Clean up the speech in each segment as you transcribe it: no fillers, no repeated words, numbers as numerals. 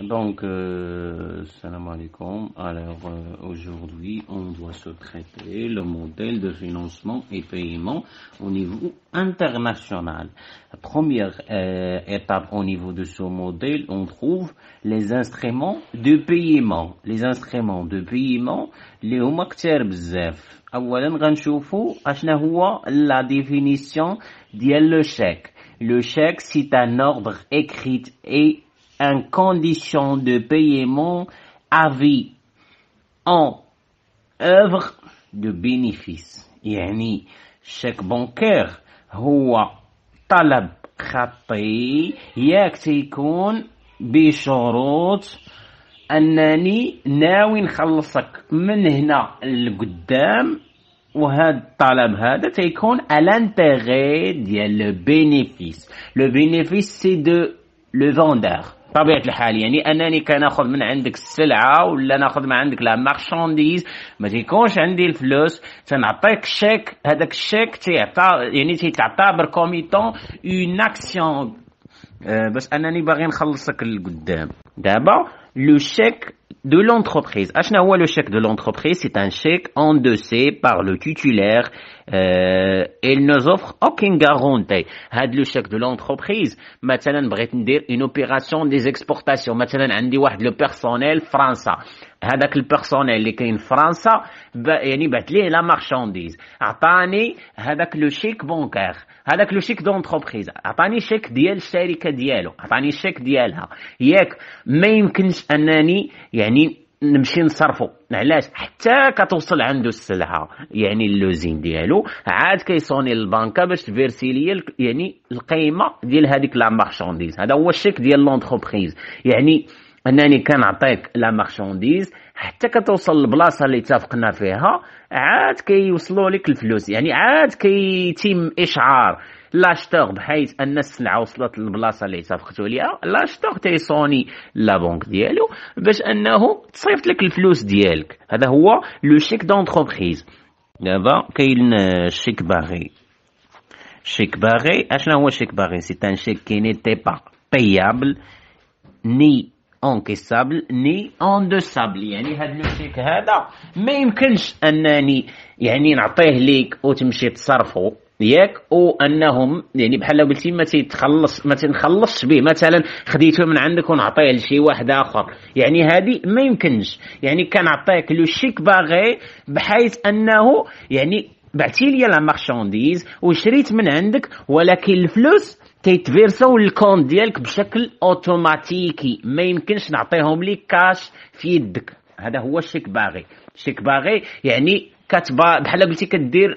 Salam alaikum. Alors, aujourd'hui, on doit se traiter le modèle de financement et paiement au niveau international. La première étape au niveau de ce modèle, on trouve les instruments de paiement. Les instruments de paiement, اللي هما كتير بزاف. أولاً غنشوفوا أشنا هو la définition ديال le chèque. Le chèque, c'est un ordre écrit et une condition de paiement à vie en œuvre de bénéfice. يعني chèque bancaire هو طلب خطي ياك تيكون بشروط أنني ناوي نخلصك من هنا لقدام، وهذا الطلب هذا تيكون à l'intérêt ديال le bénéfice. Le bénéfice c'est de le vendeur. طبيعة الحال يعني أنني كناخذ من عندك السلعة ولا ناخذ من عندك لا مارشانديز، ما تيكونش عندي الفلوس تنعطيك شيك. هذاك الشيك تيعتبر كوميتون اون اكسيون باش أنني باغي نخلصك لقدام. دابا le chèque de l'entreprise. أشنا هو le chèque de l'entreprise? C'est un chèque endossé par le titulaire. Il nous offre aucune garantie. هاد le chèque de l'entreprise مثلا بغيت ندير une opération des exportations، مثلا عندي واحد لو بيرسونيل فرنسا، هذاك البيرسونيل اللي كاين في فرنسا يعني بعت ليه لا مارشانديز، عطاني هذاك لو شيك بانكير، هذاك لو شيك دونتربريز، عطاني شيك ديال الشركه ديالو، عطاني شيك ديالها، ياك ما يمكنش انني يعني نمشي نصرفو. علاش؟ حتى كتوصل عنده السلعه يعني اللوزين ديالو عاد كيصوني للبنكه باش تفيرسي ليا يعني القيمه ديال هذيك لا مارشانديز. هذا هو الشيك ديال لونتربريز، يعني انني كنعطيك لا مارشانديز حتى كتوصل للبلاصه اللي اتفقنا فيها عاد كيوصلوا لك الفلوس، يعني عاد كيتم اشعار لاشتور بحيث ان السلعه وصلت للبلاصه اللي اتفقتوا عليها. لاشتور تيصوني لا بنك ديالو باش انه تصيفط لك الفلوس ديالك. هذا هو لو شيك دونتربريز. دابا كاين الشيك باغي. شيك باغي اشنا هو شيك باغي؟ سي ان شيك كي نيتي با بايابل ني انكيسابل ني اندوسابل. يعني هاد لو شيك هذا ما يمكنش انني يعني نعطيه ليك وتمشي تصرفه ياك، وانهم يعني بحال قلتي ما تنخلصش به، مثلا خديته من عندك ونعطيه لشي واحد اخر، يعني هذه ما يمكنش. يعني كنعطيك لو شيك باغي بحيث انه يعني بعتي لي لا مارشانديز وشريت من عندك، ولكن الفلوس كيتفيرساو للكونت ديالك بشكل اوتوماتيكي، ما يمكنش نعطيهم ليك كاش في يدك. هذا هو الشيك باغي. الشيك باغي يعني كتبا بحال قلتي كدير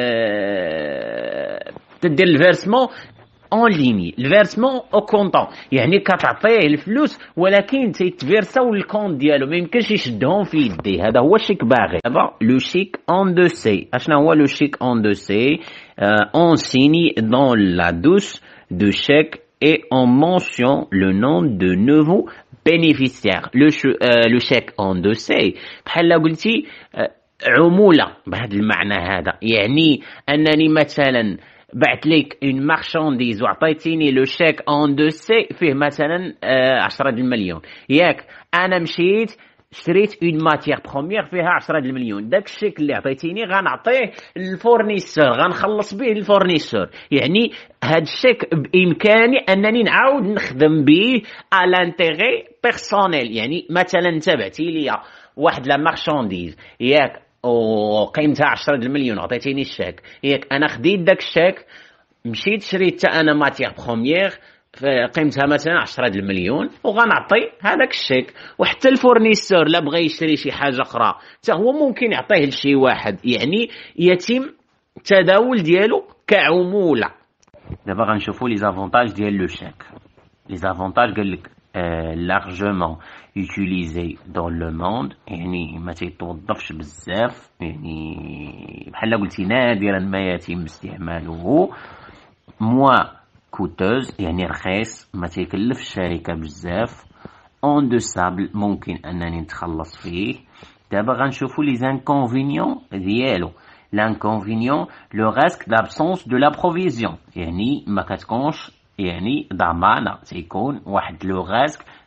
تدير الفيرسمون اون ليني، الفيرسمون او كونطون، يعني كتعطيه الفلوس ولكن تيتفيرساو للكونت ديالو، ما يمكنش يشدهم في يديه. هذا هو الشيك باغي. دابا لو شيك اون دو سي. اشنا هو لو شيك اون دو سي؟ اون سيني دون لا دوس de chèque et on mentionne le nom de nouveau bénéficiaire. Le chèque endossé بحال قلتي عمولة بهذا المعنى هذا، يعني أنني مثلا بعت لك اون مارشانديز وعطيتيني لو شيك اندوسي فيه مثلا 10 المليون، ياك أنا مشيت شريت اون ماتيير بروميير فيها 10 المليون، داك الشيك اللي عطيتيني غنعطيه للفورنيسور، غنخلص به الفورنيسور. يعني هاد الشيك بامكاني انني نعاود نخدم به على لانتيغي بيرسونيل. يعني مثلا انت بعتي لي واحد لا مارشانديز ياك وقيمتها 10 المليون عطيتيني الشيك، ياك انا خديت داك الشيك مشيت شريت انا ماتيير بروميير قيمتها مثلا 10 المليون وغنعطي هذاك الشيك، وحتى الفورنيسور لا بغى يشري شي حاجه اخرى حتى هو ممكن يعطيه لشي واحد، يعني يتم التداول ديالو كعموله. دابا غنشوفوا لي زافونتاج ديال لو شيك. لي زافونتاج قال لك largement utilisé dans le monde، يعني ما تيتوظفش بزاف، يعني بحال قلتي نادرا ما يتم استعماله. moins coûteuse يعني رخيص ما تيكلف الشركة بزاف. اندوسابل ممكن انني نتخلص فيه. دابا غنشوفوا لي زانكونفينيون ديالو. لانكونفينيون لو ريسك دابسونس دو لا بروفيزيون، يعني ما كتكونش يعني ضمانه، تيكون واحد لو ريسك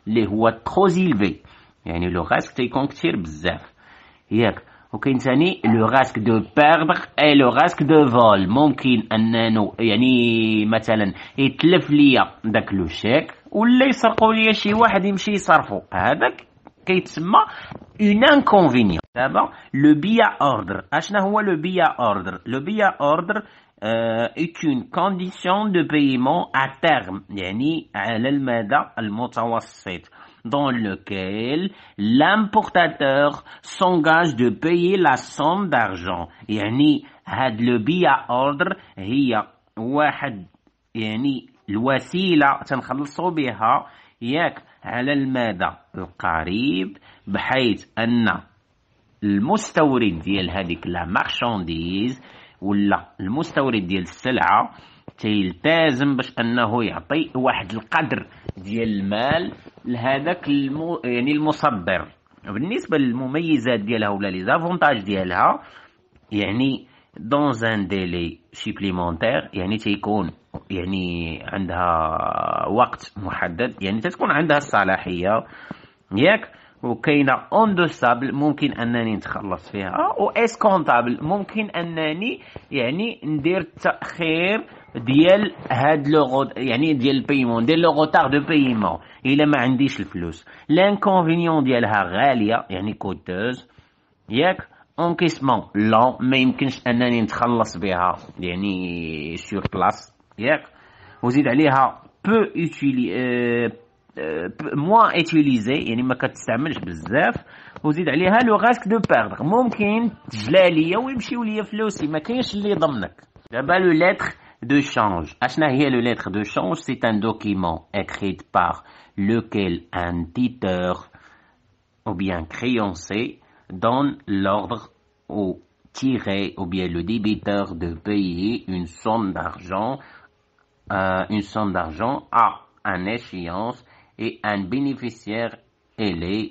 اللي هو ترو زيلفي، يعني لو راسك تيكون كتير بزاف ياك. وكاين ثاني لو راسك دو بيردغ اي لو راسك دو فول، ممكن انه يعني مثلا يتلف ليا داك لو شيك ولا يسرقوا ليا شي واحد يمشي يصرفو، هذاك كيتسمى اون انكونفينيون. دابا لو بيا اوردر، اشنا هو لو بيا اوردر؟ لو بيا اوردر est une condition de paiement à terme، يعني على المدى المتوسط، dans lequel l'importateur s'engage de payer la somme d'argent. يعني هاد لو بيا اوردر هي واحد يعني الوسيلة تنخلصوا بها ياك على المدى القريب، بحيث ان المستورد ديال هذيك لا مارشانديز ولا المستورد ديال السلعه تيلتزم باش انه يعطي واحد القدر ديال المال لهذاك يعني المصدر. بالنسبه للمميزات ديالها ولا لي زافونتاج ديالها، يعني دون ان ديلي سوبليمونتير، يعني تيكون يعني عندها وقت محدد، يعني تتكون عندها الصلاحيه ياك. وكاينه اندوسابل، ممكن انني نتخلص فيها، و اسكونطابل، ممكن انني يعني ندير تاخير ديال هاد لو يعني ديال البيمون، ديال لو روتار دو بيمون الا ما عنديش الفلوس. لانكونفينيون ديالها غاليه يعني كوتوز ياك. انكيسمون لون، ما يمكنش انني نتخلص بها يعني سور بلاص ياك. وزيد عليها بو موان اتيليزي، يعني ما كتستعملش بزاف. وزيد عليها لو راسك دو بيردغ، ممكن تجلى ليا ويمشيو ليا فلوسي، ما كاينش اللي يضمنك. دابا لو لتر de change. اشنا هي le lettre de change? C'est un document écrit par lequel un titeur ou bien créancier donne l'ordre au tiré ou bien le débiteur de payer une somme d'argent à une échéance, et un bénéficiaire, elle est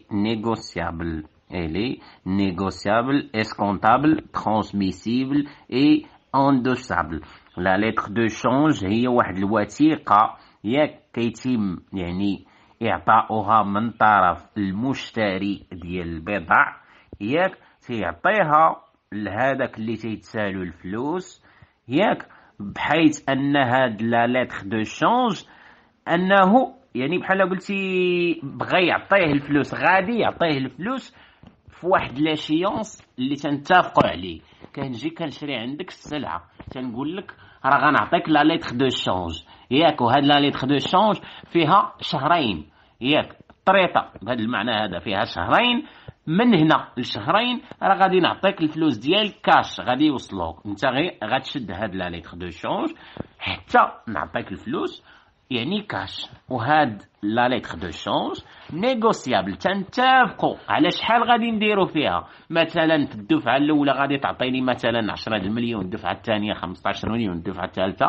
négociable, escomptable, transmissible et endossable. La lettre de change هي واحد الوثيقة ياك كيتم يعني إعطاؤها من طرف المشتري ديال البضع ياك، تيعطيها لهذاك اللي تيتسالو الفلوس ياك، بحيث أن هاد لا lettre de change أنه يعني بحال قلتي بغى يعطيه الفلوس، غادي يعطيه الفلوس في واحد لاشيونس اللي تنتفقوا عليه. كنجي كنشري عندك السلعه، تنقول لك راه غنعطيك لا ليتر دو شونج ياك، وهاد لا ليتر دو شونج فيها شهرين ياك، طريطه بهذا المعنى هذا فيها شهرين، من هنا لشهرين راه غادي نعطيك الفلوس ديال كاش غادي يوصلوك، انت غير غتشد هاد لا ليتر دو شونج حتى نعطيك الفلوس يعني كاش. وهاد لا ليتر دو شونج نيغوسيابل، تنتفقوا على شحال غادي نديرو فيها. مثلا في الدفعه الاولى غادي تعطيني مثلا 10 المليون، الدفعه الثانيه 15 مليون، الدفعه الثالثه،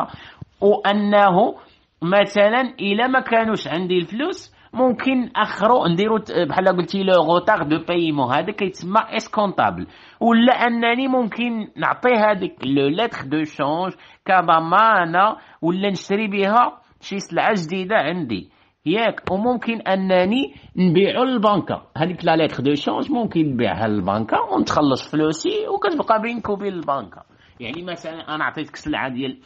وانه مثلا الا ما كانوش عندي الفلوس ممكن اخروا نديرو بحال قلتي لو روتار دو بايمون، هذا كيتسمى اسكونطابل. ولا انني ممكن نعطي هذيك لو ليتر دو شونج كضمانه ولا نشري بها شي سلعه جديده عندي ياك، وممكن انني نبيعو للبنكه. هذيك لا ليتر دو شونج ممكن نبيعها للبنكه ونتخلص فلوسي وكتبقى بينك وبين البنكه. يعني مثلا انا عطيتك سلعه ديال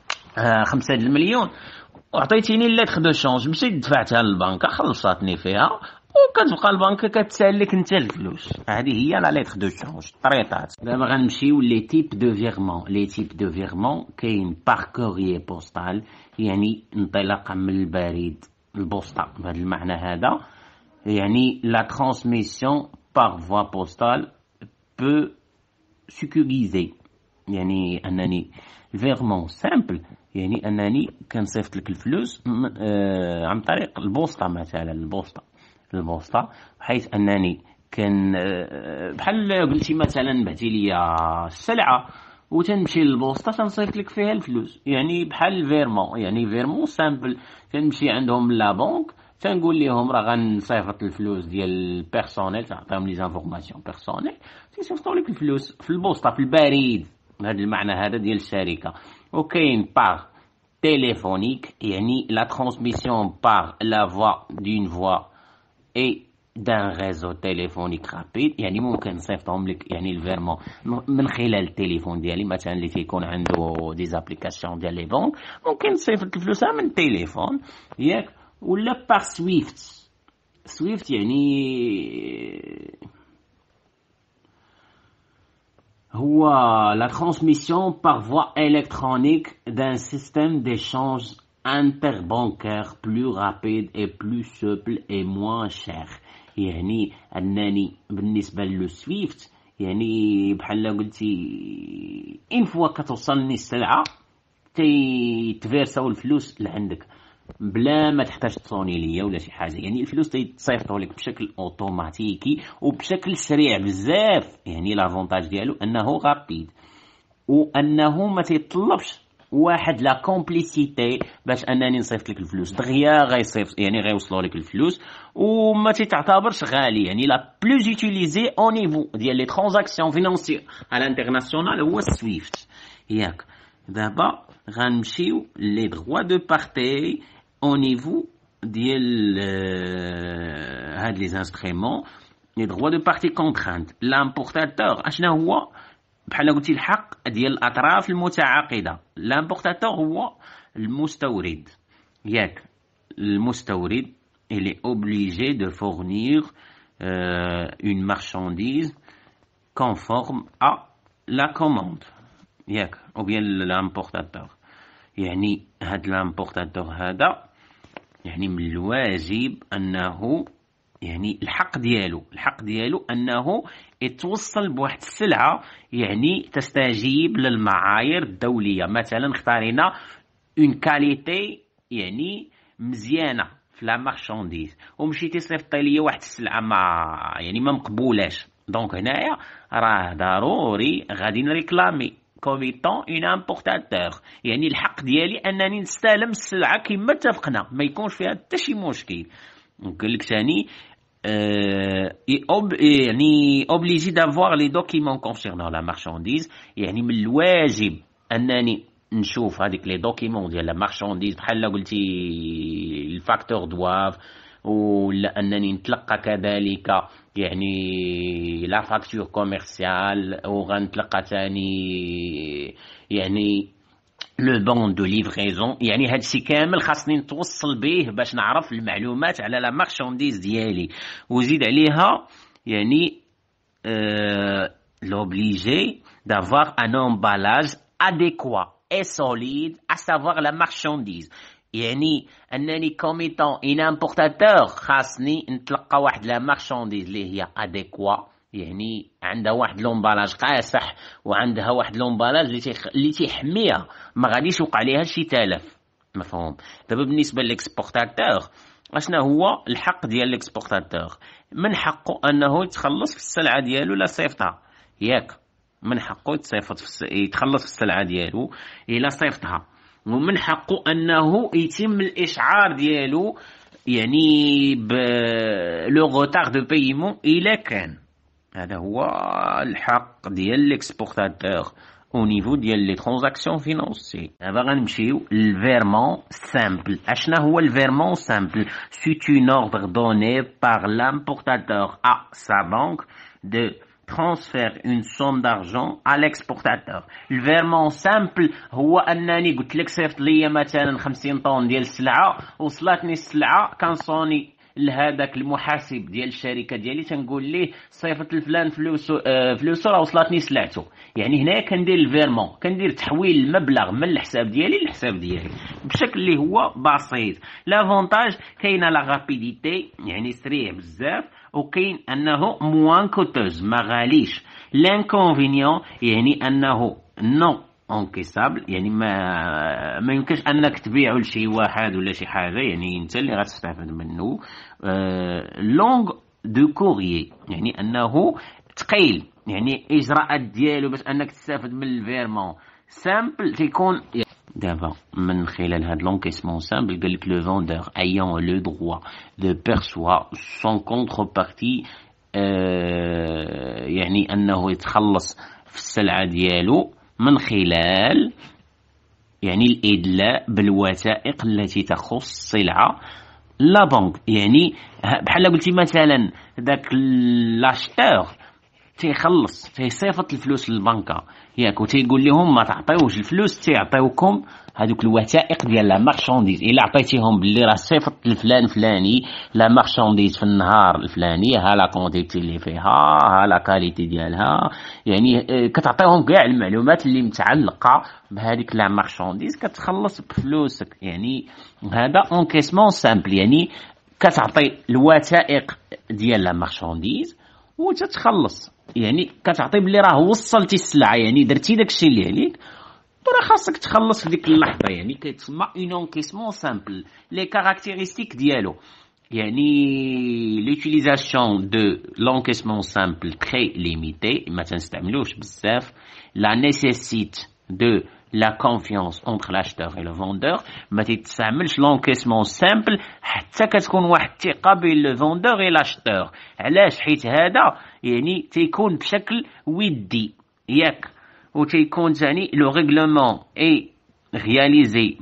5 المليون وعطيتيني الليتر دو شونج، مشيت دفعتها للبنكه خلصاتني فيها، وكتبقى البنكه كتسالك انت الفلوس. هذه هي لا ليتر دو شونج طريطات. دابا غنمشيو لي تيب دو فيغمون. لي تيب دو فيغمون كاين بار كوريي بوستال، يعني انطلاقا من البريد البوسطه بهذا المعنى هذا، يعني لا ترانسميسيون بار فوا بوستال بو سيكوريزي، يعني انني فيغمون سامبل، يعني انني كنصيفط لك الفلوس عن طريق البوسطه، مثلا البوسطه بحيث انني كان بحال قلتي مثلا بعتي لي السلعه وتنمشي للبوسطه تنصيفط لك فيها الفلوس، يعني بحال فيرمون، يعني فيرمون سامبل. تنمشي عندهم لا بنك تنقول لهم راه غنصيفط الفلوس ديال البيرسونيل، تعطيهم لي زانفورماسيون بيرسونيل، تيصيفطوا لك الفلوس في البوسطه في البريد، هذا المعنى هذا ديال الشركه. وكاين بار téléphonique، يعني la transmission par la voie d'une voie et d'un réseau téléphonique rapide. يعني ممكن نصيفطهم لك يعني الفيرمون من خلال التليفون ديالي مثلا اللي تيكون عنده دي زابليكاسيون ديال لي بنك، ممكن نصيفط الفلوس من التليفون ياك، ولا باغ سويفت. سويفت يعني هو la transmission par voie électronique d'un système d'échange interbancaire plus rapide et plus souple et moins cher. يعني أنني بالنسبة للسويفت يعني بحال قلتي إن فوا كتوصلني السلعة تيتفيرساو الفلوس لعندك بلا ما تحتاج تصوني ليا ولا شي حاجه. يعني الفلوس تيتصيفطوا لك بشكل اوتوماتيكي وبشكل سريع بزاف. يعني لافونتاج ديالو انه غابيد، وانه ما تيطلبش واحد لا كومبليسيتي باش انني نصيفط لك الفلوس دغيا غيصيفط، يعني غيوصلوا لك الفلوس وما تيتعتبرش غالي. يعني لا بلوز يوتيليزي او نيفو ديال لي ترانزاكسيون فينانسيير على الانترناسيونال هو السويفت ياك. دابا غنمشيو لي droits de party au niveau ديال هاد لي انسترومون. لي droits de party contrainte. l'importateur اشنا هو؟ بحال قلتي الحق ديال الاطراف المتعاقده. l'importateur هو المستورد ياك. المستورد il est obligé de fournir une marchandise conforme à la commande ياك، او بيان l'importateur. يعني هاد l'importateur هذا يعني من الواجب انه يعني الحق ديالو انه يتوصل بواحد السلعه يعني تستجيب للمعايير الدوليه. مثلا اختارينا اون كاليتي يعني مزيانه في لا مارشانديز، ومشيتي صيفطتي ليا واحد السلعه ما مقبولاش، دونك هنايا راه ضروري غادي نريكلامي كوميتون اون امبورتاتور. يعني الحق ديالي انني نستلم السلعه كما اتفقنا، ما يكونش فيها حتى شي مشكل. قال لك ثاني يعني obligé d'avoir les documents concernant la marchandise. يعني من الواجب انني نشوف هذيك لي دوكيمون ديال لا مارشانديز، بحال قلتي الفاكتور دواف، ولا انني نتلقى كذلك يعني لا فاكتور كوميرسيال، وغنتلقى ثاني يعني لو بون دو ليفريزون. يعني هادشي كامل خاصني نتوصل به باش نعرف المعلومات على لا مارشانديز ديالي، وزيد عليها يعني l'obligé d'avoir un emballage adéquat et solide à savoir la marchandise. يعني انني كوميتون ان امبورتاتور خاصني نتلقى واحد لا مارشانديز اللي هي اديكوا، يعني عندها واحد لومبالاج قاصح وعندها واحد لومبالاج اللي تيحميها ما غاديش يوقع ليها شي تلف. مفهوم؟ دابا بالنسبه للاكسبورتاتور اشنا هو الحق ديال الاكسبورتاتور؟ من حقه انه يتخلص في السلعه ديالو لا صيفطها ياك. من حقه يتخلص في السلعه ديالو الا صيفطها، ومن حقه انه يتم الاشعار ديالو يعني ب لو غوتار دو بايمون الا كان. هذا هو الحق ديال ليكسبورتاتور au niveau ديال لي ترانزاكسيون فينانسي. دابا غنمشيو للفيرمون سامبل. اشنا هو الفيرمون سامبل؟ c'est une ordre donné par l'importateur à sa banque de transfère une somme d'argent à l'exportateur. الفيرمون سامبل هو انني قلت لك صيفط ليا مثلا 50 طن ديال السلعه، وصلاتني السلعه كنصوني لهذاك المحاسب ديال الشركه ديالي تنقول ليه صيفط الفلان فلوسو راه وصلاتني سلعته. يعني هنايا كندير الفيرمون، كندير تحويل المبلغ من الحساب ديالي للحساب ديالي بشكل اللي هو بسيط. لافونتاج كاينه لا رابيديتي يعني سريع بزاف، وكاين انه موان كوتوز ما غاليش. لانكونفينيون يعني انه نو انكيسابل، يعني ما يمكنش انك تبيعه لشي واحد ولا شي حاجه، يعني انت اللي غتستافد منه. لونغ دو كوريي يعني انه ثقيل، يعني اجراءات ديالو باش انك تستافد من الفيرمون سامبل تيكون. دابا من خلال هاد لونكيسمون سامبل قال لك لو فوندور ايون لو droit de perçoit son contrepartie، يعني انه يتخلص في السلعه ديالو من خلال يعني الإدلاء بالوثائق التي تخص السلعة لا بنك. يعني بحال قلتي مثلا داك لاشتور تيخلص تيصيفط الفلوس للبنكه ياك، وتيقول لهم ما تعطيوش الفلوس، تيعطيوكم هذوك الوثائق ديال لا مارشانديز. الا عطيتيهم باللي راه صيفط لفلان فلاني لا مارشانديز في النهار الفلاني، ها لا كونتيتي اللي فيها، ها لا كاليتي ديالها، يعني كتعطيهم كاع المعلومات اللي متعلقه بهذيك لا مارشانديز، كتخلص بفلوسك. يعني هذا انكيسمون سامبل، يعني كتعطي الوثائق ديال لا مارشانديز وتتخلص. يعني كتعطي بلي راه وصلتي السلعه، يعني درتي داكشي اللي عليك وراه خاصك تخلص في ديك اللحظه. يعني كيتسمى اون انكيسمون سامبل. لي كاركتيرستيك ديالو يعني لوتيليزاسيون دو لونكيسمون سامبل تري ليميتي، ما تنستعملوش بزاف. لا نيسيسيت دو لا كونفيونس اونتر لاشتور اي لو فوندور، ما تستعملش لونكيسمون سامبل حتى كتكون واحد الثقه بين لو فوندور اي لاشتور. علاش؟ حيت هذا يعني تيكون بشكل ودي ياك، و تيكون ثاني لو ريغلومون اي réalisé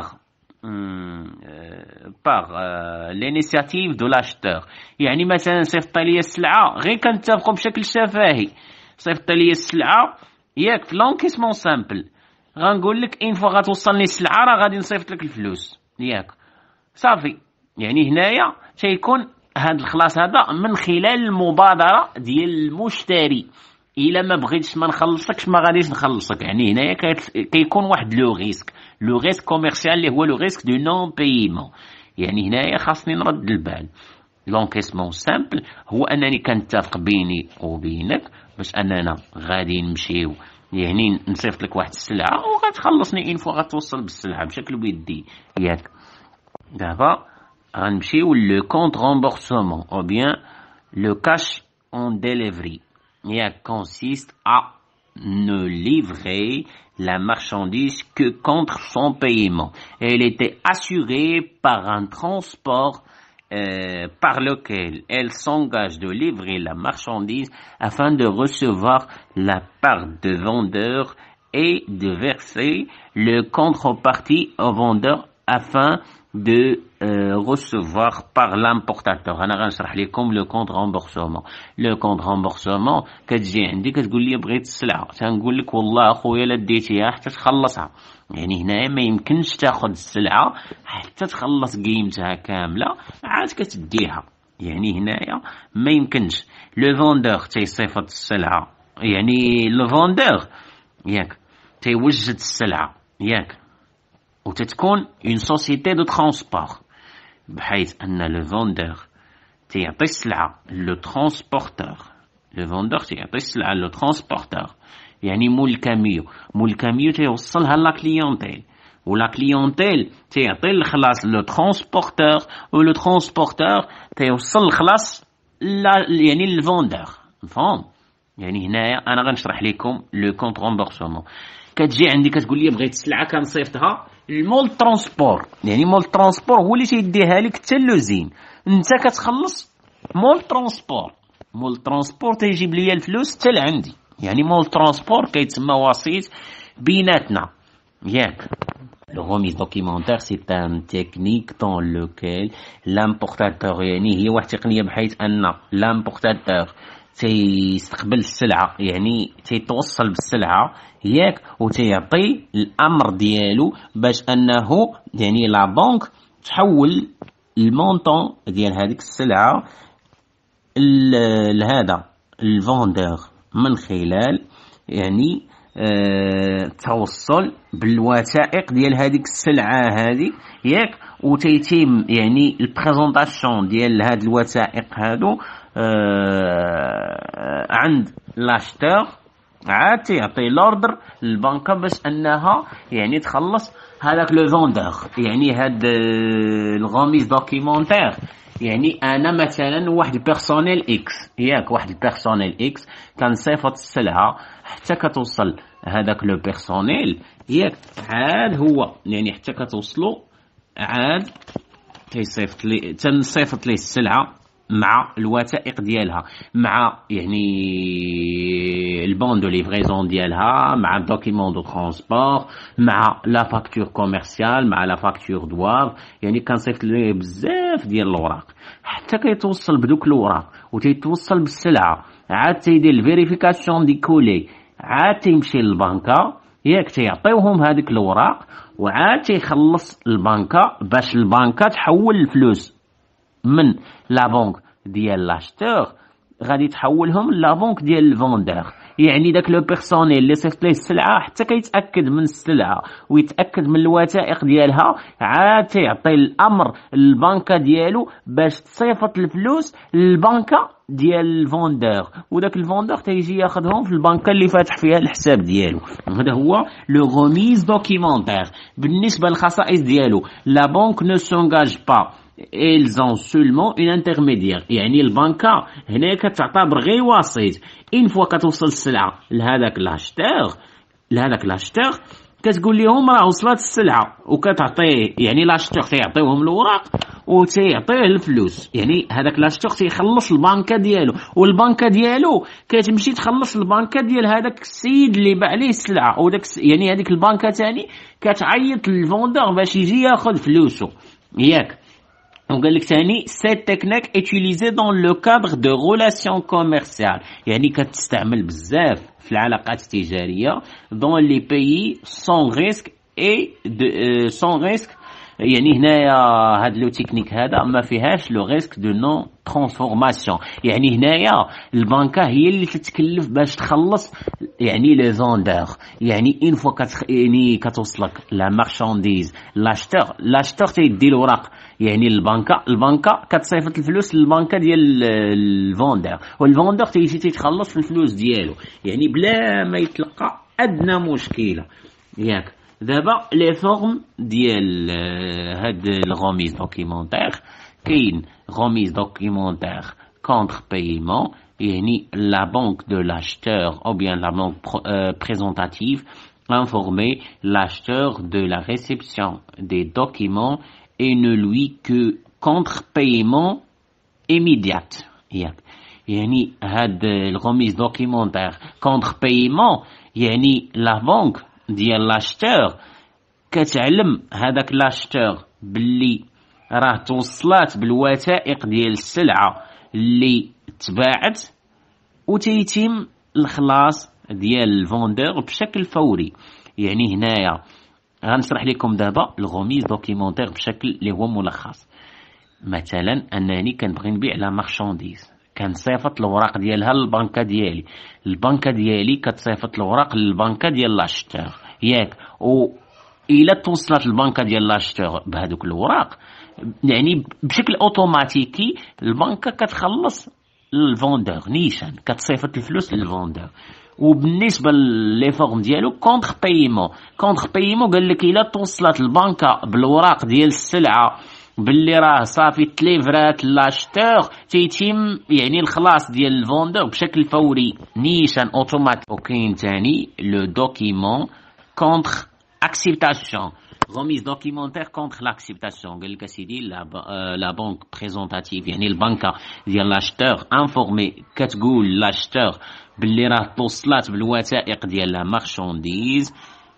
par l'initiative de l'acheteur. يعني مثلا صيفط لي السلعه، غير كنتفقوا بشكل شفهي، صيفط لي السلعه ياك في لونكيسمون سامبل، غنقول لك ان فوا غتوصلني السلعه راه غادي نصيفط لك الفلوس ياك صافي. يعني هنايا تيكون هذا الخلاص هذا من خلال المبادره ديال المشتري. الا ما بغيتش ما نخلصكش ما غاديش نخلصك. يعني هنايا كيكون واحد لو ريسك كوميرسيال اللي هو لو ريسك دو نون بايمون. يعني هنايا خاصني نرد البال. لونكيسمون سامبل هو انني كنتفق بيني وبينك باش اننا غادي نمشيو، يعني نصيفط لك واحد السلعه وغتخلصني ان فوا غتوصل بالسلعه بشكل ودي ياك. دابا غنمشيو لو كونت رومبورسمون او بيان لو كاش اون ديليفري. Consiste à ne livrer la marchandise que contre son paiement. Elle était assurée par un transport par lequel elle s'engage de livrer la marchandise afin de recevoir la part de vendeur et de verser le contrepartie au vendeur afin de recevoir par l'importateur. انا غنشرح لكم لو كونت رومبورسمون. لو كونت رومبورسمون كتجي عندي كتقول لي بغيت السلعه، تنقول لك والله اخويا لا ديتيها حتى تخلصها. يعني هنايا ما يمكنش تاخذ السلعه حتى تخلص قيمتها كامله عاد كتديها. يعني هنايا ما يمكنش. لو فوندور تيصيفط السلعه، يعني لو فوندور ياك تيوجد السلعه ياك، وتتكون اون سوسيتي دو ترونسبور، بحيث ان لو فوندور تيعطي السلعه لو ترونسبورتور. لو فوندور تيعطي السلعه لو ترونسبورتور يعني مول الكاميو. مول الكاميو تيوصلها لا كليونتيل، ولا كليونتيل تيعطي الخلاص لو ترونسبورتور، ولو ترونسبورتور تيوصل الخلاص يعني للفوندور. مفهوم؟ يعني هنايا انا غنشرح لكم لو كونت رومبورسمون. كتجي عندي كتقول لي بغيت السلعه كنصيفطها المول ترونسبور، يعني مول ترونسبور هو اللي تيديها لك حتى اللوزين، انت كتخلص مول ترونسبور. مول ترونسبور تيجيب لي الفلوس حتى لعندي. يعني مول ترونسبور كيتسمى وسيط بيناتنا ياك. Le remise documentaire, c'est un technique dans lequel l'importateur يعني هي واحد التقنية بحيث أن l'importateur تيستقبل السلعة، يعني تيتوصل بالسلعة ياك، وتيعطي الأمر ديالو باش أنه يعني لا بنك تحول المونطون ديال هذيك السلعة لهذا الفوندور من خلال يعني توصل بالوثائق ديال هذيك السلعه هذه ياك، وتيتم يعني البريزونطاسيون ديال هاد الوثائق هادو عند لاشتور، عاد تيعطي لوردر للبنكه باش انها يعني تخلص هذاك لو فوندور. يعني هاد الغوميز دوكيمونتير يعني انا مثلا واحد البيرسونيل اكس ياك، واحد البيرسونيل اكس كنصيفط السلعه حتى كتوصل هذاك لو بيرسونيل ياك، عاد هو يعني حتى كتوصلوا عاد تنصيفط ليه السلعه مع الوثائق ديالها، مع يعني البون دو ليفريزون ديالها، مع الدوكيمون دو ترونسبور، مع لا فاكتور كوميرسيال، مع لا فاكتور دواف. يعني كنصيفط ليه بزاف ديال الاوراق حتى كيتوصل بدوك الاوراق وتيتوصل بالسلعه، عاد تيدير الفيريفيكاسيون دي كولي، عاد تيمشي للبنكه ياك تيعطيوهم هذيك الاوراق، وعاد تيخلص البنكه باش البنكه تحول الفلوس من لا بونك ديال لاشتور غادي تحولهم لا بونك ديال الفوندور. يعني داك لو بيرسونيل اللي صيفط ليه السلعه حتى كيتاكد من السلعه ويتاكد من الوثائق ديالها، عاد تيعطي الامر للبنكه ديالو باش تصيفط الفلوس للبنكه ديال الفوندور، وداك الفوندور تيجي ياخذهم في البنكه اللي فاتح فيها الحساب ديالو. هذا هو لو غوميز دوكيمونتير. بالنسبه للخصائص ديالو، لا بونك نو سونغاج با، ils ont seulement une intermédiaire. يعني البنكة هنا كتعتبر غير وسيط. إن فوا كتوصل السلعة لهذاك لاشتور كتقول لهم راه وصلت السلعة، وكتعطيه يعني لاشتور تيعطيوهم الأوراق وتيعطيه الفلوس. يعني هذاك لاشتور تيخلص البنكة ديالو، والبنكة ديالو كتمشي تخلص البنكة ديال هذاك السيد اللي باع ليه السلعة، وداك يعني هذيك البنكة تاني كتعيط للفوندور باش يجي ياخذ فلوسه ياك. وقال لك ثاني cette technique utilisée dans le cadre de relations commerciales، يعني كتستعمل بزاف في العلاقات التجارية dans les pays sans risque et sans risque. يعني هنايا هاد لو تكنيك هذا ما فيهاش لو ريسك دو نون ترانسفورماسيون. يعني هنايا البنكه هي اللي تتكلف باش تخلص يعني لي فوندور. يعني ان فوا يعني كتوصلك لا مارشانديز لاشتور تيدي الوراق يعني البنكه كتصيفط الفلوس للبنكه ديال الفوندور، والفوندور تيجي تيتخلص في الفلوس ديالو يعني بلا ما يتلقى ادنى مشكله ياك. دابا لي فورم ديال هاد الغوميز دوكيمونتير، كاين غوميز دوكيمونتير كونتر بايمون، يعني لا بانك دو l'acheteur ou bien la banque présentative informer l'acheteur de la réception des documents et ne lui que contre-paiement immédiat. يعني هاد الغوميز دوكيمونتير contre-paiement يعني لا بانك ديال لاشتور كتعلم هذاك لاشتور باللي راه توصلات بالوثائق ديال السلعه اللي تباعت، وتيتم الخلاص ديال الفوندور بشكل فوري. يعني هنايا غنشرح لكم دابا الغوميز دوكيمونتير بشكل اللي هو ملخص. مثلا انني كنبغي نبيع لا مارشانديز، كنصيفط الوراق ديالها للبنكه ديالي، البنكه ديالي كتصيفط الوراق للبنكه ديال لاشتور ياك. و الا توصلت البنكه ديال لاشتور بهذوك الوراق يعني بشكل اوتوماتيكي البنكه كتخلص للفوندور نيشان، كتصيفط الفلوس للفوندور. وبالنسبه لي فورم ديالو كونتر بايمون قال لك الا توصلت البنكه بالوراق ديال السلعه باللي راه صافي تليفرات لاشتور تيتم يعني الخلاص ديال الفوندور بشكل فوري نيشان اوتوماتيك. وكاين ثاني لو دوكيمون كونتر اكسبتاسيون، غوميز دوكيمونتير كونتر لاكسبتاسيون. قال لك اسيدي لا بانك بريزونتاتيف يعني البنكه ديال لاشتور انفورمي كتقول لاشتور باللي راه توصلات بالوثائق ديال لا مارشانديز،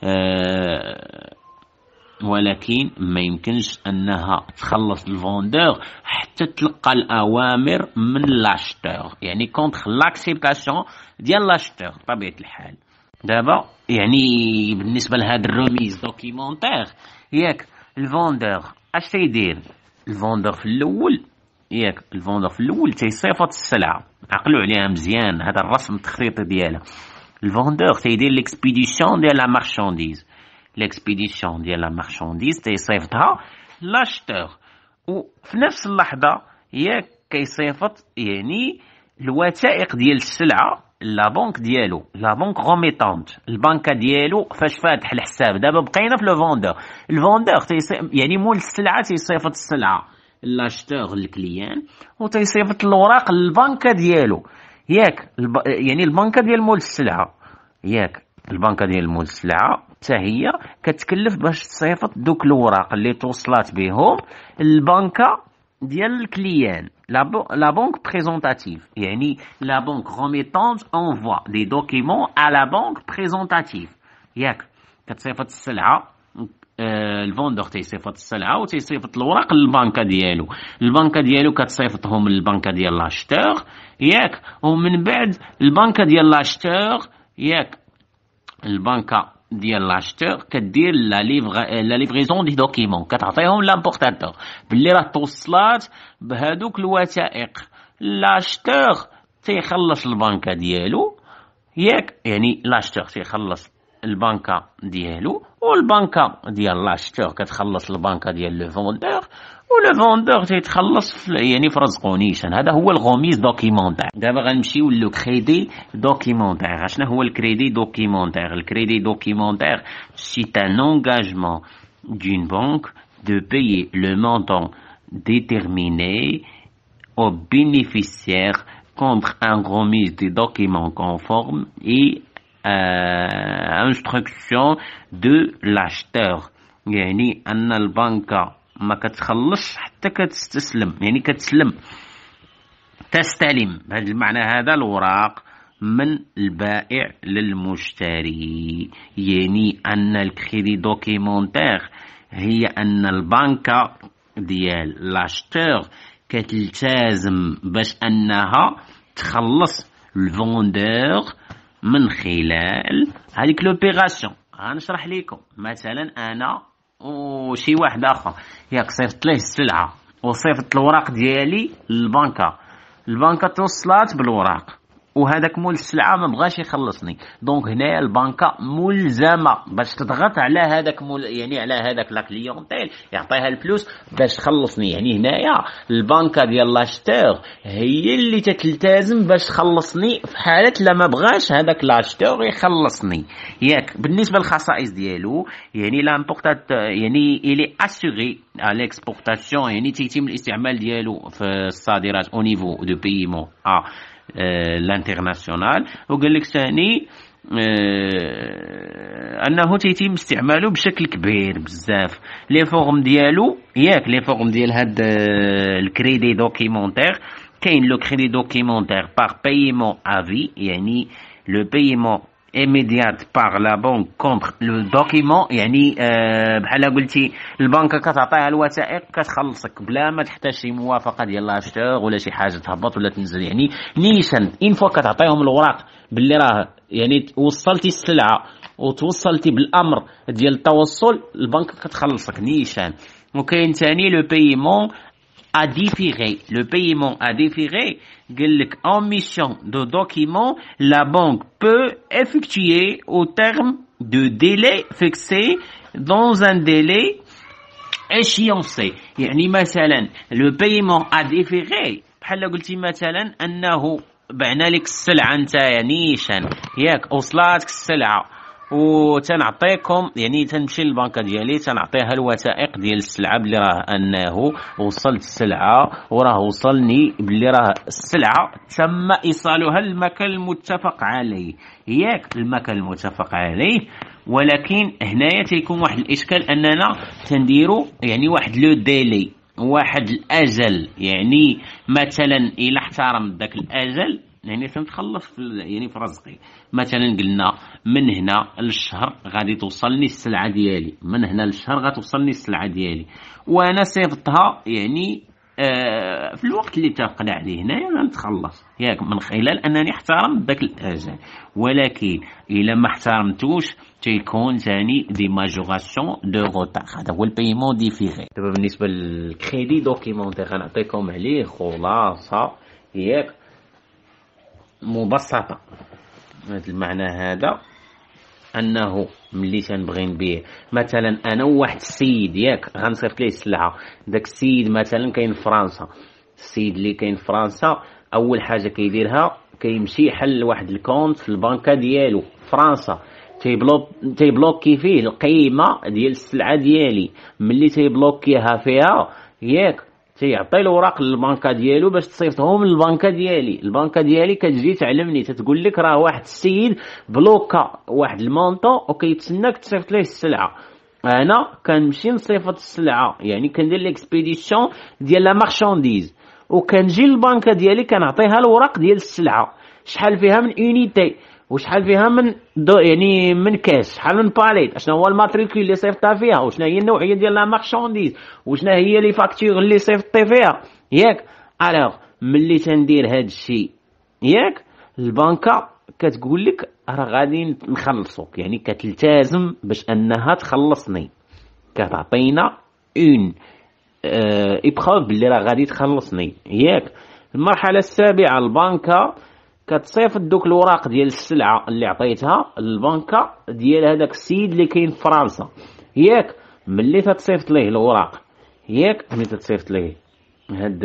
ولكن ما يمكنش انها تخلص الفوندور حتى تلقى الاوامر من لاشتور، يعني كونتر لاكسبتاسيون ديال لاشتور بطبيعه الحال. دابا يعني بالنسبه لهاد الروميز دوكيمونتير ياك الفوندور اش تيدير؟ الفوندور في الاول ياك الفوندور في الاول تيصيفط السلعه، عقلوا عليها مزيان هذا الرسم التخطيطي ديالها. الفوندور تيدير ليكسبيديسيون ديال لا مارشانديز، ليكسبيديسيون ديال لا مارشانديز تيصيفطها لاشتور، وفي نفس اللحظه ياك كيصيفط يعني الوثائق ديال السلعه لا بنك ديالو، لا بنك غوميطونت، البنكه ديالو فاش فاتح الحساب. دابا بقينا في لو فوندور، الفوندور يعني مول السلعه تيصيفط السلعه لاشتور الكليان وتيصيفط الاوراق للبنكه ديالو ياك. يعني البنكه ديال مول السلعه ياك، البنكه ديال مول السلعه حتى هي كتكلف باش تصيفط دوك الوراق اللي توصلات بهم البنكه ديال الكليان لا بانك بريزونتاتيف، يعني لا بانك روميتونت انفوا دي دوكيمون à la banque بريزونتاتيف. ياك كتصيفط السلعه، الفوندور تيصيفط السلعه وتيصيفط الوراق للبنكه ديالو، البنكه ديالو كتصيفطهم للبنكه ديال لاشتور ياك، ومن بعد البنكه ديال لاشتور ياك، البنكه ديال لاشتور كدير لا ليفريزون دي دوكيمون، كتعطيهم لامبورتاتور باللي راه توصلات بهادوك الوثائق. لاشتور تيخلص البنكه ديالو ياك، يعني لاشتور تيخلص البنكه ديالو، والبنكه ديال لاشتور كتخلص البنكه ديال لو فوندور، ولو فوندور تيتخلص يعني في رزقو نيشان. هذا هو الغوميز دوكيمونتير. دابا غنمشيو لو كريدي دوكيمونتير. شنو هو الكريدي دوكيمونتير؟ الكريدي دوكيمونتير سي ان انغاجمون d'une banque de payer le montant déterminé au bénéficiaire contre un remise des documents conformes et instruction de l'acheteur. يعني أن البنكة ما كتخلصش حتى كتستسلم، يعني كتسلم تستلم بهذا المعنى هذا الوراق من البائع للمشتري. يعني أن الكريدي دوكيمونتير هي أن البنكة ديال لاشتور كتلتزم باش أنها تخلص الفوندور من خلال هذيك لوبيراسيون. غنشرح لكم مثلا انا وشي واحد اخر ياك صيفط ليه السلعه وصيفط الوراق ديالي للبنكه، البنكه توصلات بالوراق وهذاك مول السلعه ما بغاش يخلصني، دونك هنايا البنكه ملزمه باش تضغط على هذاك يعني على هذاك لا كليونتيل يعطيها الفلوس باش تخلصني. يعني هنايا البنكه ديال لاشتور هي اللي تتلتزم باش تخلصني في حاله لما بغاش هذاك لاشتور يخلصني ياك. بالنسبه للخصائص ديالو يعني لامبورتات يعني الي اسوري على ليكسبورتاسيون، يعني تيتم الاستعمال ديالو في الصادرات او نيفو دو بيمون الانترناسيونال. وقال لك ثاني انه تيتم استعماله بشكل كبير بزاف. لي فورم ديالو ياك، لي فورم ديال هاد الكريدي دوكيمونتير كاين لو كريدي دوكيمونتير بار بايمون افي، يعني لو بايمون immédiate par la banque contre le document، يعني بحال قلتي البنكه كتعطيها الوثائق كتخلصك بلا ما تحتاج شي موافقه ديال لاشتور ولا شي حاجه تهبط ولا تنزل. يعني نيشان ان فوا كتعطيهم الوراق باللي راه يعني وصلتي السلعه وتوصلتي بالامر ديال التوصل، البنك كتخلصك نيشان. وكاين ثاني لو بايمون à différer. Le paiement à différer, en mission de document, la banque peut effectuer au terme de délai fixé dans un délai échéancé. يعني مثلا le paiement à différer بحال قلتي مثلا انه بعنا لك السلعه نتايا نيشان ياك، وصلاتك السلعه وتنعطيكم يعني تنمشي للبنكه ديالي تنعطيها الوثائق ديال السلعه بلي راه انه وصلت السلعه وراه وصلني بلي راه السلعه تم ايصالها للمكان المتفق عليه ياك، المكان المتفق عليه. ولكن هنايا تيكون واحد الاشكال اننا تنديرو يعني واحد لو ديلي، واحد الاجل، يعني مثلا الى احترم داك الاجل يعني تنتخلص يعني في رزقي. مثلا قلنا من هنا للشهر غادي توصلني السلعه ديالي، من هنا للشهر غتوصلني السلعه ديالي وانا صيفطتها يعني في الوقت اللي اتفقنا عليه هنايا غنتخلص ياك من خلال انني احترم داك الاجل. ولكن الا ما احترمتوش تيكون ثاني دي ماجوراسيون دو روتار، هذا هو البايمون ديفيري. دابا بالنسبه للكريدي دوكيمونتير غنعطيكم عليه خلاصه ياك مبسطه. هذا المعنى هذا انه ملي تنبغي نبيع مثلا انا وواحد السيد ياك غنصيفط ليه السلعه، داك السيد مثلا كاين في فرنسا، السيد اللي كاين في فرنسا اول حاجه كيديرها كيمشي يحل واحد الكونت في البنكه ديالو في فرنسا، تيبلوكي فيه القيمه ديال السلعه ديالي. ملي تيبلوكيها فيها ياك تيعطي الوراق للبنكه ديالو باش تصيفطهم للبنكه ديالي. البنكه ديالي كتجي تعلمني تتقول لك راه واحد السيد بلوكا واحد المونطون وكيتسناك تصيفط ليه السلعه. انا كنمشي نصيفط السلعه، يعني كندير ليكسبيديسيون ديال لا مارشانديز، وكنجي للبنكه ديالي كنعطيها الوراق ديال السلعه، شحال فيها من اونيتي، وشحال فيها من يعني من كاس، شحال من باليت، شنو هو الماتريكول اللي صيفطها فيها، وشنو هي النوعيه ديال لا مارشانديز، وشنو هي لي فاكتور اللي صيفطتي فيها، ياك. الوغ ملي تندير هاد الشيء، ياك، البنكه كتقول لك راه غادي نخلصوك، يعني كتلتزم باش انها تخلصني، كتعطينا اون ابخوف بلي راه غادي تخلصني، ياك. المرحله السابعه، البنكه كتصيفط دوك الوراق ديال السلعه اللي عطيتها البنكه ديال هذاك السيد اللي كاين في فرنسا، ياك. ملي تتصيفط ليه الوراق، ياك، ملي تتصيفط ليه هاد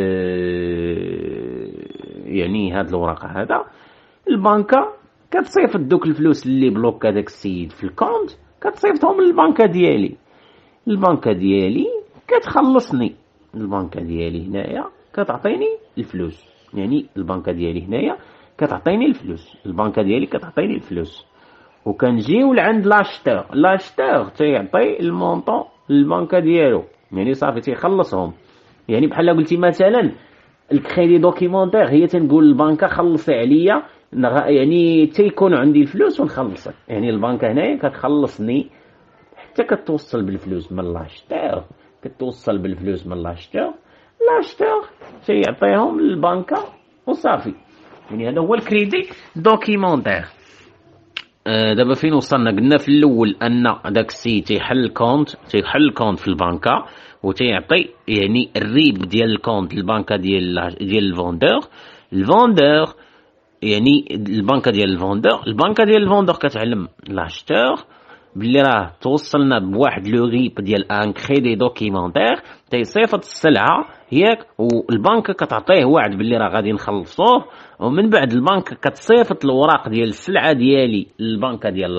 يعني هاد الوراق هذا، البنكه كتصيفط دوك الفلوس اللي بلوك هذاك السيد في الكونت، كتصيفطهم للبنكه ديالي، البنكه ديالي كتخلصني، البنكه ديالي هنايا كتعطيني الفلوس، يعني البنكه ديالي هنايا كتعطيني الفلوس، البنكه ديالي كتعطيني الفلوس، وكنجيو لعند لاشتور، لاشتور تيعطي المونطون للبنكه ديالو، يعني صافي تيخلصهم. يعني بحال قلتي مثلا الكريدي دوكيمونتير، هي تنقول للبنكه خلصي عليا، يعني تيكون عندي الفلوس ونخلصك، يعني البنكه هنايا كتخلصني حتى كتوصل بالفلوس من لاشتور، كتوصل بالفلوس من لاشتور، لاشتور تيعطيهم للبنكه وصافي. يعني هذا هو الكريدي دوكيمونتير. دابا فين وصلنا؟ قلنا في الاول ان داك السيد تيحل الكونت في البنكه، وتيعطي يعني الريب ديال الكونت للبنكه ديال الفوندور، يعني البنكه ديال الفوندور كتعلم لاشتور بلي راه توصلنا بواحد لو ريب ديال ان كريدي دوكيمونتير، تيصيفط السلعه، ياك، والبنكه كتعطيه وعد بلي راه غادي نخلصوه، ومن بعد البنكه كتصيفط الوراق ديال السلعه ديالي للبنكه ديال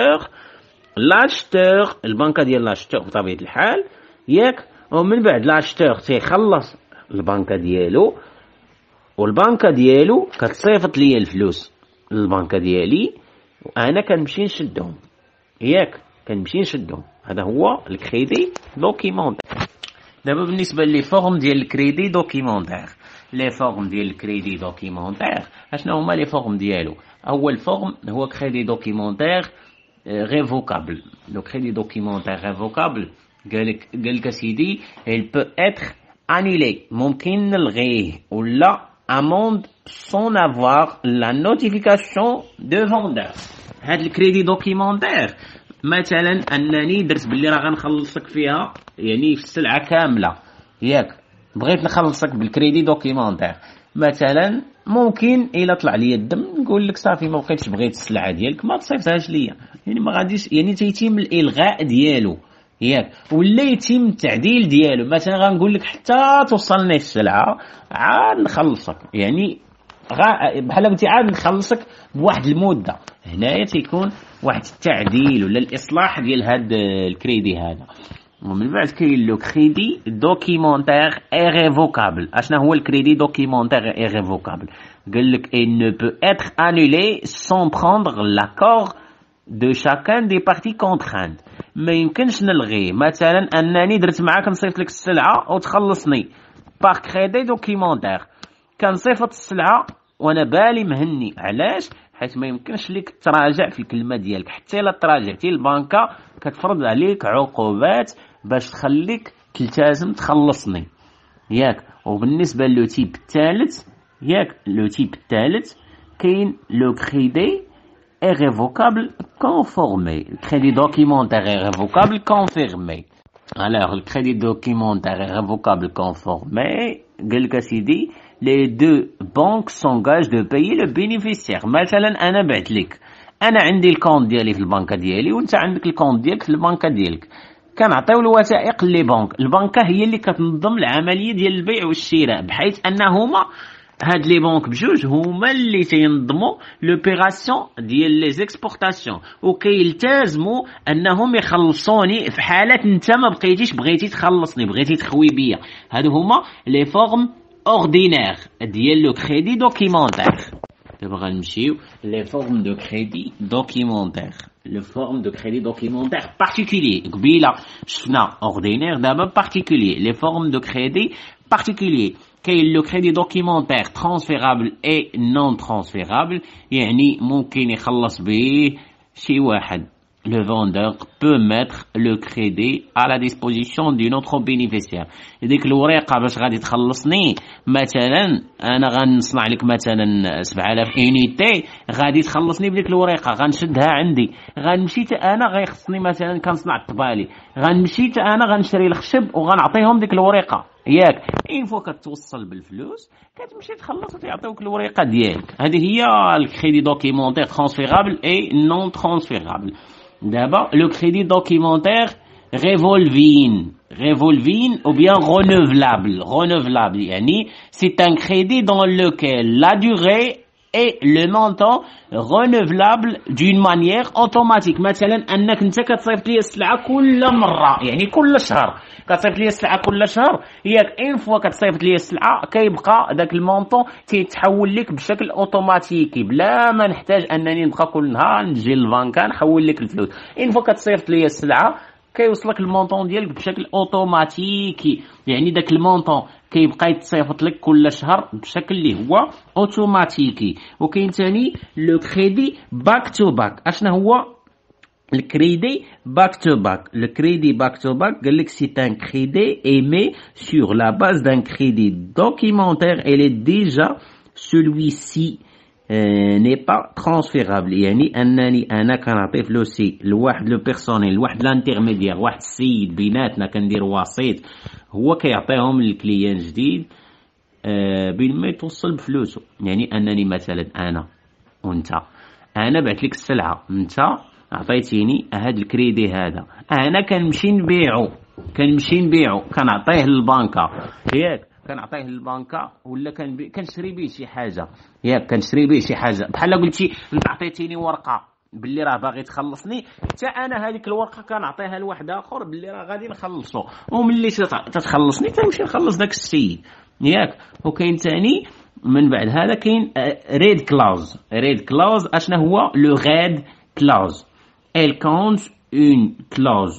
لاشتور، البنكه ديال لاشتور بطبيعه الحال، ياك. ومن بعد لاشتور تيخلص البنكه ديالو، والبنكه ديالو كتصيفط ليا الفلوس للبنكه ديالي، وانا كنمشي نشدهم، ياك، كنمشي نشدهم. هذا هو الكريدي دوكيمونتير. دابا بالنسبه لي فورم ديال الكريدي دوكيمونتير، لي فورم ديال الكريدي دوكيمونتير اشنو هما لي فورم ديالو؟ اول فورم هو كريدي دوكيمونتير ريفوكابل. لو كريدي دوكيمونتير ريفوكابل قالك اسيدي il peut être annulé، ممكن نلغيه ولا amende sans avoir la notification de vendeur. هاد الكريدي دوكيمونتير مثلا انني درت باللي راه غنخلصك فيها، يعني في السلعه كامله، ياك، بغيت نخلصك بالكريدي دوكيمونتير، مثلا ممكن الا طلع لي الدم نقول لك صافي ما بقيتش بغيت السلعه ديالك ما تصيفطهاش ليا، يعني ما غاديش، يعني تيتم الالغاء ديالو، ياك، ولا يتم التعديل ديالو، مثلا غنقول لك حتى توصلني السلعه عاد نخلصك، يعني بحال قلتي عاد نخلصك بواحد المده، هنايا تيكون واحد التعديل ولا الاصلاح ديال هاد الكريدي هذا. ومن بعد كاين لو كريدي دوكيمونتير ايريفوكابل. اشنا هو الكريدي دوكيمونتير ايريفوكابل؟ قال لك il ne peut être annulé sans prendre l'accord de chacun des parties contraintes. ما يمكنش نلغيه، مثلا انني درت معاك نصيفط لك السلعه وتخلصني باغ كريدي دوكيمونتير، كنصيفط السلعه وانا بالي مهني، علاش؟ حيت ما يمكنش ليك تراجع في الكلمه ديالك، حتى الا تراجعتي البنكه كتفرض عليك عقوبات باش تخليك تلتزم تخلصني، ياك. وبالنسبه لو تيب الثالث، ياك، لو تيب الثالث كاين لو كريدي irrévocable conformé. Le crédit documentaire irrévocable confirmé. Alors, le crédit documentaire irrévocable conformé, les deux banques s'engagent de payer le bénéficiaire. مثلا أنا بعت لك، أنا عندي الكونت ديالي في البنكة ديالي وأنت عندك الكونت ديالك في البنكة ديالك، كنعطيو الوثائق لي بنك، البنكة هي اللي كتنظم العملية ديال البيع والشراء، بحيث أنهما هاد لي بنك بجوج هما اللي تينظموا لوبيراسيون ديال لي زيكسبورطاسيون، وكيلتزموا انهم يخلصوني في حاله انت ما بغيتي تخلصني، بغيتي تخوي بيا. هادو هما لي فورم اوردينير ديال لو كريدي دوكيمونتير. دابا غنمشيو لي فورم دو كريدي دوكيمونتير. le forme de crédit documentaire particulier. قبيلة شفنا ordinaire دابا particulier. Les formes de crédit particulier. كاين le crédit documentaire transférable et non transférable. يعني ممكن يخلص به شي واحد. Le vendeur peut mettre le crédit à la disposition d'une autre bénéficiaire. ديك الوريقه باش غادي تخلصني مثلا انا غنصنع لك مثلا 7000 يونيتي غادي تخلصني بديك الوريقه غنشدها عندي غنمشي انا غيخصني مثلا كنصنع الطبالي غنمشي انا غنشري الخشب وغنعطيهم ديك الوريقه ياك اين فوا كتوصل بالفلوس كتمشي تخلص وتعطيوك الوريقه ديالك. هذه هي الكريدي دوكيمونتير ترانسفيرابل اي نون ترانسفيرابل. D'abord, le crédit documentaire revolving ou bien renouvelable. Yani, c'est un crédit dans lequel la durée et le montant renouvelable d'une manière automatique. مثلا انك انت كتصيفط لي السلعه كل مره يعني كل شهر كتصيفط لي السلعه كل شهر ياك ان فوا كتصيفط لي السلعه كيبقى داك المونطون تيتحول لك بشكل اوتوماتيكي بلا ما نحتاج انني نبقى كل نهار نجي للبنكه نحول لك الفلوس. ان فوا كتصيفط لي السلعه كيوصلك المونطون ديالك بشكل اوتوماتيكي يعني داك المونطون كيبقى يتصيفط لك كل شهر بشكل اللي هو اوتوماتيكي. وكاين ثاني لو كريدي باك تو باك. اشنا هو الكريدي باك تو باك؟ الكريدي باك تو باك قال لك سي ان كريدي ايمي sur la base d'un crédit documentaire et est déjà celui-ci n'est pas transférable. يعني انني انا كنعطي فلوسي لواحد لو بيرسونيل لواحد لانترميديير واحد السيد بيناتنا كندير وسيط هو كيعطيهم للكليان جديد بين ما يتوصل بفلوسه. يعني انني مثلا انا وانت انا بعت لك السلعه انت عطيتيني هاد الكريدي هذا انا كنمشي نبيعو كنعطيه للبنكه ياك كنعطيه للبنكه ولا كنشري به شي حاجه ياك كنشري به شي حاجه بحال قلتي انت عطيتيني ورقه باللي راه باغي تخلصني حتى انا هذيك الورقه كنعطيها لواحد اخر باللي راه غادي نخلصو وملي تتخلصني تنمشي نخلص داك السيد ياك. وكاين ثاني من بعد هذا كاين ريد كلاوز. اشنا هو لو ريد كلاوز؟ elle compte une clause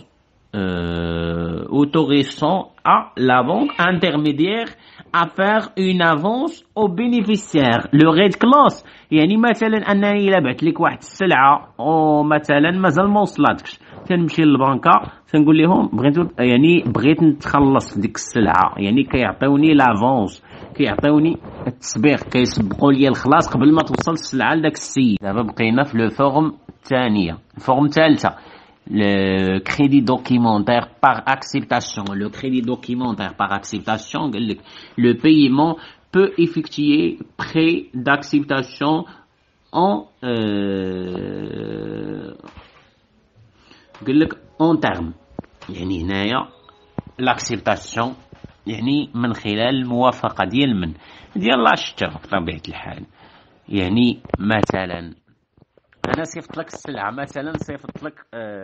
autorisant à la banque intermédiaire à faire une avance au bénéficiaire. Le red clause يعني مثلا انني الا بعت لك واحد السلعه او مثلا مازال ما وصلاتكش تنمشي للبنكه تنقول لهم بغيت نتخلص ديك السلعه يعني كيعطيوني لافونس كيعطيوني التسبيق كيسبقوا لي الخلاص قبل ما توصل السلعه لذاك السيد. دابا بقينا في لو فورم الثانيه. الفورم الثالثه le crédit documentaire par acceptation. Le crédit documentaire par acceptation le paiement peut effectuer près d'acceptation en terme. يعني هنايا l'acceptation يعني من خلال الموافقة ديال لا شتر بطبيعة الحال. يعني مثلا انا صيفط لك السلعه مثلا صيفط لك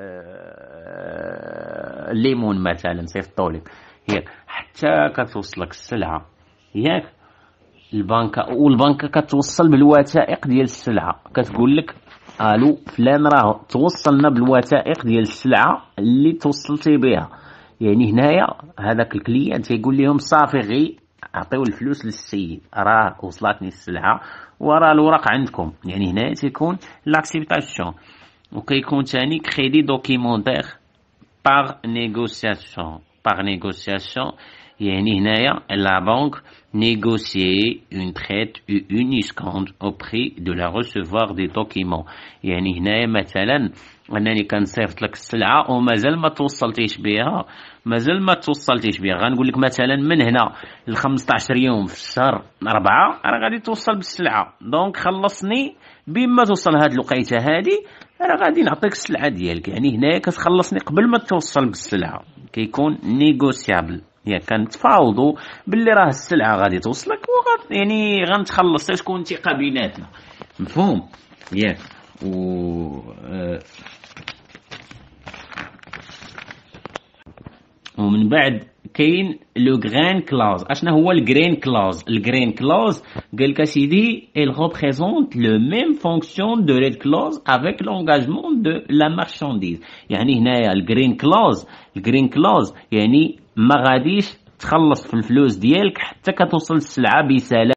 الليمون مثلا صيفطو لك ياك حتى كتوصلك السلعه ياك البنكه كتوصل بالوثائق ديال السلعه كتقول لك الو فلان راه توصلنا بالوثائق ديال السلعه اللي توصلتي بها. يعني هنايا هذاك الكليان تيقول لهم صافي غي عطيو الفلوس للسيد راه وصلتني السلعه وراه الورق عندكم. يعني هنا تيكون لاكسبتاسيون. وكيكون ثاني كريدي دوكيمونتير باغ نيغوسياسيون يعني هنايا لا بانك négocier une traite ou une escompte au prix de la recevoir des documents. يعني هنايا مثلا انني كنصيفط لك السلعه ومازال ما توصلتيش بها غنقول لك مثلا من هنا ل 15 يوم في الشهر 4 راه غادي توصل بالسلعه دونك خلصني بما توصل هاد الوقيته هادي راه غادي نعطيك السلعه ديالك. يعني هنايا كتخلصني قبل ما توصل بالسلعه كيكون نيغوسيابل يعني كنتفاوضوا باللي راه السلعه غادي توصلك يعني غنتخلص تكون ثقه بيناتنا مفهوم ياك. ومن بعد كاين لو غرين كلاوز. اشنا هو الجرين كلاوز؟ الجرين كلاوز قال لك سيدي il représente le même fonction de red clause avec l'engagement de la marchandise. يعني هنايا الجرين كلاوز يعني ما غاديش تخلص في الفلوس ديالك حتى كتوصل السلعه بسلام.